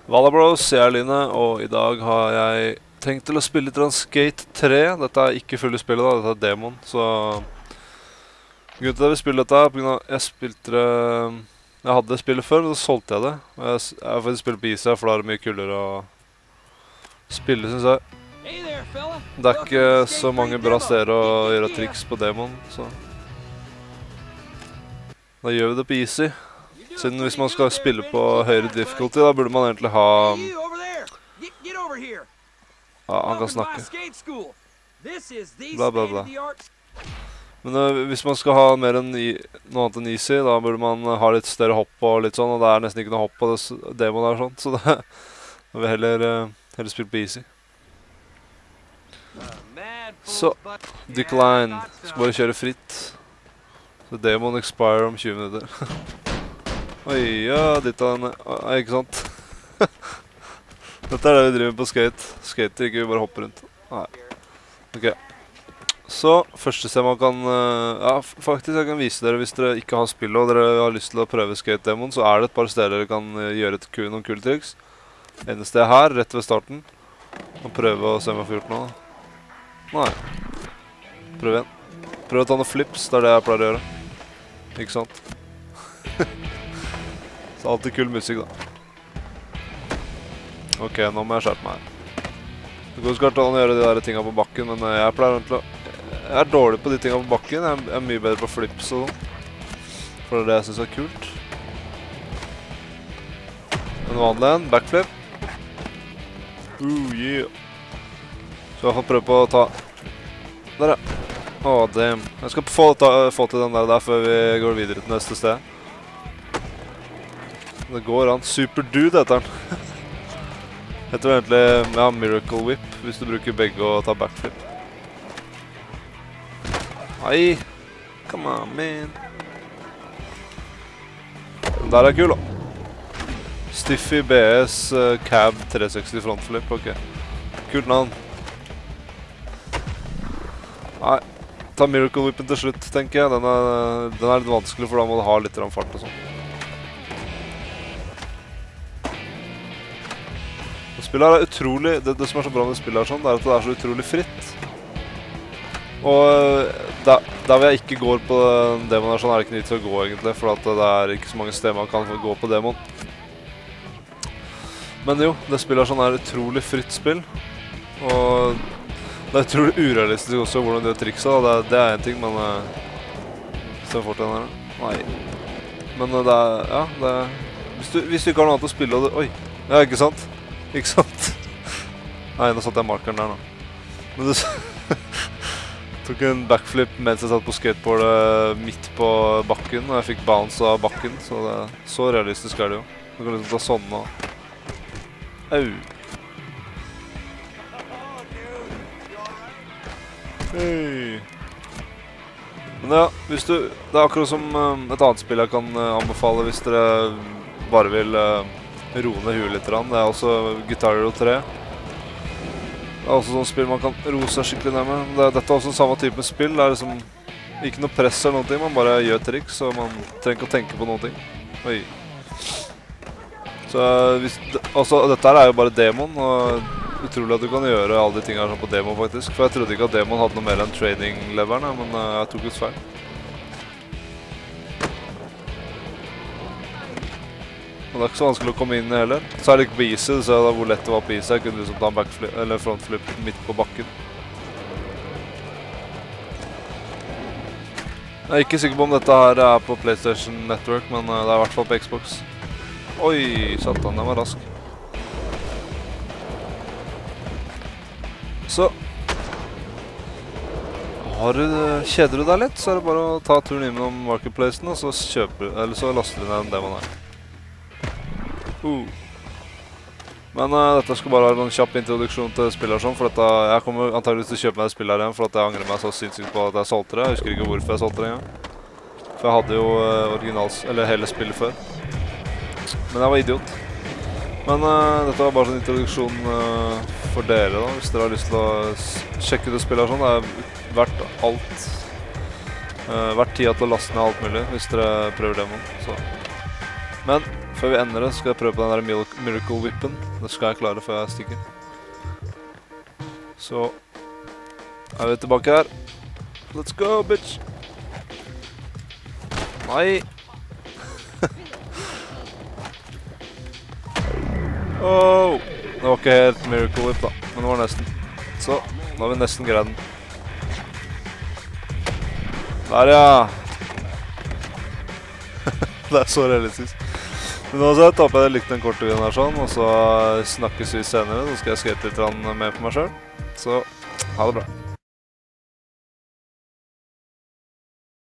Halla bros, jeg er Line, og i dag har jeg tenkt til å spille litt Skate 3. Dette er ikke fulle spillet da, dette er demon, så grunnen til at vi spiller dette er på grunn av jeg spilte det. Jeg hadde spillet før, men så solgte jeg det. Og jeg har faktisk spillet på Isa, for da er det mye kulere å spille, synes jeg. Det er ikke så mange bra steder å gjøre triks på demon, så da gjør vi det på easy. Siden hvis man skal spille på høyere difficulty, da burde man egentlig ha... Ja, han kan snakke. Bla bla bla. Men hvis man skal ha mer enn noe annet enn easy, da burde man ha litt større hopp og litt sånn, og det er nesten ikke noe hopp på det demoen der sånn, så da vil vi heller spille på easy. Så, decline. Skal bare kjøre fritt. Så demon expire om 20 minutter. Oi, ja, ditt av henne. Ikke sant? Dette er det vi driver med på skate. Skater, ikke vi bare hopper rundt. Nei. Ok. Så, første sted man kan... Ja, faktisk jeg kan vise dere hvis dere ikke har spill og dere har lyst til å prøve skate-demon, så er det et par steder dere kan gjøre noen kule triks. Ene sted her, rett ved starten. Og prøve å se om jeg får gjort noe. Nei. Prøv igjen. Prøv å ta noen flips, det er det jeg pleier å gjøre. Ikke sant? Så alltid kul musikk da. Ok, nå må jeg skjerpe meg her. Det går skarpt an å gjøre de der tingene på bakken, men jeg pleier egentlig å... Jeg er dårlig på de tingene på bakken, jeg er mye bedre på flips og sånn. For det er det jeg synes er kult. En vanlig en, backflip. Yeah. Så jeg får prøve på å ta... Der ja. Åh, damn. Jeg skal få til den der før vi går videre til neste sted. Det går an. Super Dude heter den. Heter det egentlig, ja, Miracle Whip, hvis du bruker begge og tar backflip. Nei. Come on, man. Den der er kul da. Stiffy BS Cab 360 frontflip, ok. Kult navn. Nei. Ta Miracle Whippen til slutt, tenker jeg. Den er litt vanskelig, for da må du ha litt fart og sånn. Spillet her er utrolig... Det som er så bra med spillet her sånn, det er at det er så utrolig fritt. Og der hvor jeg ikke går på demon her sånn, er det ikke nytt til å gå egentlig, for at det er ikke så mange steder man kan gå på demon. Men jo, det spillet her sånn er utrolig fritt spill. Og... Det er utrolig urealistisk også hvordan det triksa, det er en ting, men... Se fort den her. Nei. Men det er... Ja, det er... Hvis du ikke har noe annet å spille, og det... Oi! Ja, ikke sant? Ikke sant? Nei, nå satt jeg markeren der nå. Men du... Tok en backflip mens jeg satt på skateboardet midt på bakken, og jeg fikk bounce av bakken, så det er så realistisk er det jo. Du kan liksom ta sånn nå. Au! Hei. Men ja, hvis du... Det er akkurat som et annet spill jeg kan anbefale hvis dere bare vil roe ned huet litt. Det er også Guitar Hero 3. Det er også sånn spill man kan roe seg skikkelig ned med. Dette er også samme type spill. Det er liksom ikke noe press eller noen ting, man bare gjør triks, så man trenger ikke å tenke på noen ting. Oi. Så altså, dette er jo bare demon, og utrolig at du kan gjøre alle de tingene sånn på demo faktisk. For jeg trodde ikke at demon hadde noe mer enn trading-leveren, men jeg tok ut feil. Men det er ikke så vanskelig å komme inn i heller. Så er det ikke på easy, så er det hvor lett det var på easy. Jeg kunne liksom ta en backflip, eller frontflip midt på bakken. Jeg er ikke sikker på om dette her er på PlayStation Network, men det er i hvert fall på Xbox. Oi, satan, den var rask. Så kjeder du deg litt, så er det bare å ta turen innom Marketplacen, og så så laster du ned den demoen her. Men dette skal bare være en kjapp introduksjon til spillet sånn, for jeg kommer antageligvis til å kjøpe meg det spillet her igjen, for at jeg angrer meg så sinnssykt på at jeg solgte det. Jeg husker ikke hvorfor jeg solgte det engang. For jeg hadde jo hele spillet før. Men jeg var idiot. Men dette var bare sånn introduksjon for dere da, hvis dere har lyst til å sjekke ut det spillet her sånn. Det er verdt alt. Verdt tida til å laste ned alt mulig, hvis dere prøver demoen. Men før vi ender det, skal jeg prøve på den der Miracle Whippen. Det skal jeg klare før jeg stikker. Så er vi tilbake her. Let's go, bitch! Nei! Oh! Det var ikke helt Miracle Whip da, men det var nesten. Så, nå har vi nesten greid den. Der, ja! Det er så realistisk. Men uansett, håper jeg likte den korte videoen her sånn, og så snakkes vi senere. Så skal jeg skate litt mer på meg selv. Så, ha det bra.